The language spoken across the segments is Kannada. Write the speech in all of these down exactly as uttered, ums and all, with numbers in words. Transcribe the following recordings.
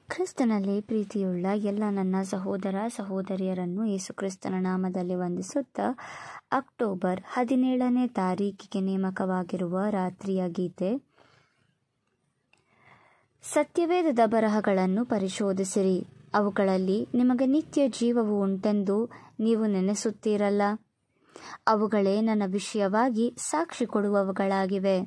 ಕ್ರಿಸ್ತನಲ್ಲಿ ಪ್ರೀತಿಯುಳ್ಳ ಎಲ್ಲ ನನ್ನ ಸಹೋದರ ಸಹೋದರಿಯರನ್ನು ಯೇಸು ಕ್ರಿಸ್ತನ ನಾಮದಲ್ಲಿ ವಂದಿಸುತ್ತಾ ಅಕ್ಟೋಬರ್ ಹದಿನೇಳನೇ ತಾರೀಕಿಗೆ ನೇಮಕವಾಗಿರುವ ರಾತ್ರಿಯ ಗೀತೆ. ಸತ್ಯವೇದದ ಬರಹಗಳನ್ನು ಪರಿಶೋಧಿಸಿರಿ, ಅವುಗಳಲ್ಲಿ ನಿಮಗೆ ನಿತ್ಯ ಜೀವವು ಉಂಟೆಂದು ನೀವು ನೆನೆಸುತ್ತೀರಲ್ಲ. ಅವುಗಳೇ ನನ್ನ ವಿಷಯವಾಗಿ ಸಾಕ್ಷಿ ಕೊಡುವವುಗಳಾಗಿವೆ.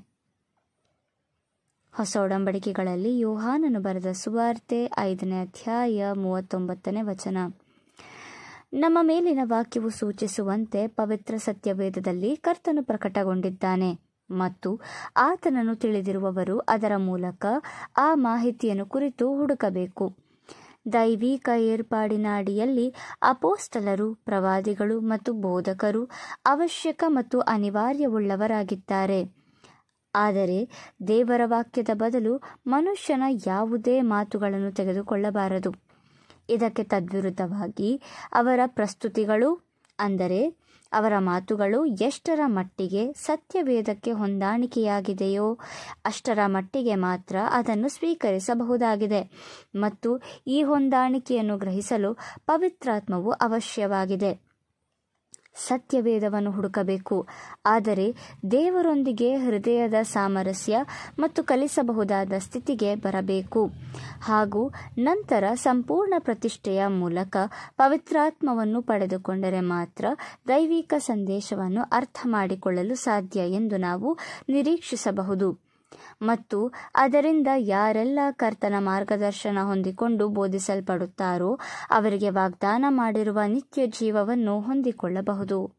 ಹೊಸ ಒಡಂಬಡಿಕೆಗಳಲ್ಲಿ ಯೋಹಾನನು ಬರೆದ ಸುವಾರ್ತೆ ಐದನೇ ಅಧ್ಯಾಯ ಮೂವತ್ತೊಂಬತ್ತನೇ ವಚನ. ನಮ್ಮ ಮೇಲಿನ ವಾಕ್ಯವು ಸೂಚಿಸುವಂತೆ ಪವಿತ್ರ ಸತ್ಯವೇದದಲ್ಲಿ ಕರ್ತನು ಪ್ರಕಟಗೊಂಡಿದ್ದಾನೆ ಮತ್ತು ಆತನನ್ನು ತಿಳಿದಿರುವವರು ಅದರ ಮೂಲಕ ಆ ಮಾಹಿತಿಯನ್ನು ಕುರಿತು ಹುಡುಕಬೇಕು. ದೈವಿಕ ಏರ್ಪಾಡಿನ ಅಡಿಯಲ್ಲಿ ಅಪೋಸ್ತಲರು, ಪ್ರವಾದಿಗಳು ಮತ್ತು ಬೋಧಕರು ಅವಶ್ಯಕ ಮತ್ತು ಅನಿವಾರ್ಯವುಳ್ಳವರಾಗಿದ್ದಾರೆ. ಆದರೆ ದೇವರ ವಾಕ್ಯದ ಬದಲು ಮನುಷ್ಯನ ಯಾವುದೇ ಮಾತುಗಳನ್ನು ತೆಗೆದುಕೊಳ್ಳಬಾರದು. ಇದಕ್ಕೆ ತದ್ವಿರುದ್ಧವಾಗಿ ಅವರ ಪ್ರಸ್ತುತಿಗಳು, ಅಂದರೆ ಅವರ ಮಾತುಗಳು ಎಷ್ಟರ ಮಟ್ಟಿಗೆ ಸತ್ಯವೇದಕ್ಕೆ ಹೊಂದಾಣಿಕೆಯಾಗಿದೆಯೋ ಅಷ್ಟರ ಮಟ್ಟಿಗೆ ಮಾತ್ರ ಅದನ್ನು ಸ್ವೀಕರಿಸಬಹುದಾಗಿದೆ ಮತ್ತು ಈ ಹೊಂದಾಣಿಕೆಯನ್ನು ಗ್ರಹಿಸಲು ಪವಿತ್ರಾತ್ಮವು ಅವಶ್ಯವಾಗಿದೆ. ಸತ್ಯವೇದವನ್ನು ಹುಡುಕಬೇಕು, ಆದರೆ ದೇವರೊಂದಿಗೆ ಹೃದಯದ ಸಾಮರಸ್ಯ ಮತ್ತು ಕಲಿಸಬಹುದಾದ ಸ್ಥಿತಿಗೆ ಬರಬೇಕು ಹಾಗೂ ನಂತರ ಸಂಪೂರ್ಣ ಪ್ರತಿಷ್ಠೆಯ ಮೂಲಕ ಪವಿತ್ರಾತ್ಮವನ್ನು ಪಡೆದುಕೊಂಡರೆ ಮಾತ್ರ ದೈವಿಕ ಸಂದೇಶವನ್ನು ಅರ್ಥ ಮಾಡಿಕೊಳ್ಳಲು ಸಾಧ್ಯ ಎಂದು ನಾವು ನಿರೀಕ್ಷಿಸಬಹುದು. ಮತ್ತು ಅದರಿಂದ ಯಾರೆಲ್ಲ ಕರ್ತನ ಮಾರ್ಗದರ್ಶನ ಹೊಂದಿಕೊಂಡು ಬೋಧಿಸಲ್ಪಡುತ್ತಾರೋ ಅವರಿಗೆ ವಾಗ್ದಾನ ಮಾಡಿರುವ ನಿತ್ಯ ಜೀವವನ್ನು ಹೊಂದಿಕೊಳ್ಳಬಹುದು.